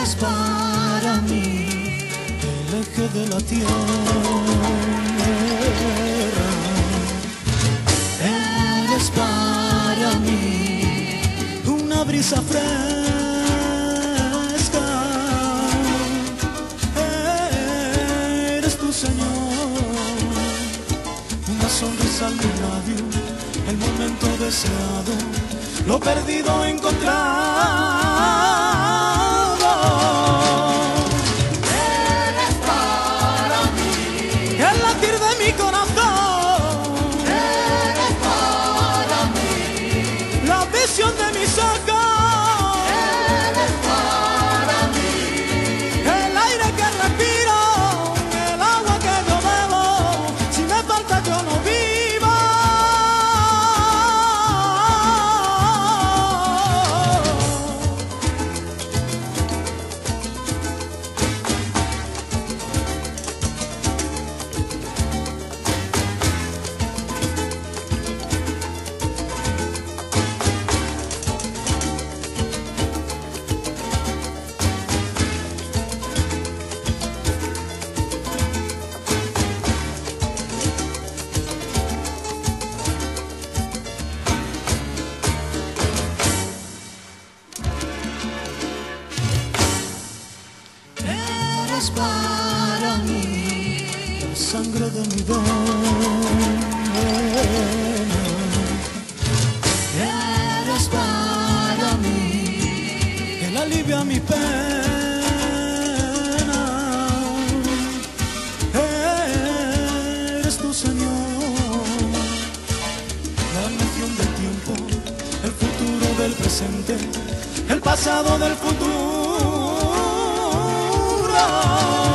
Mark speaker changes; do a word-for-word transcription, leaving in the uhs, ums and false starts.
Speaker 1: Eres para mí el eje de la tierra. Eres para mí una brisa fresca. Eres tu Señor, una sonrisa en mi labio, el momento deseado, lo perdido encontrado.
Speaker 2: Eres para mí
Speaker 1: El latir de mi corazón,
Speaker 2: eres para mí
Speaker 1: la visión de mis ojos,
Speaker 2: eres para mí
Speaker 1: el aire que respiro, el agua que yo bebo. Si me falta yo no vivo. Eres para mí la sangre de mi vena. Eres para mí el alivio a mi pena. Eres tu Señor, la nación del tiempo, el futuro del presente, el pasado del futuro.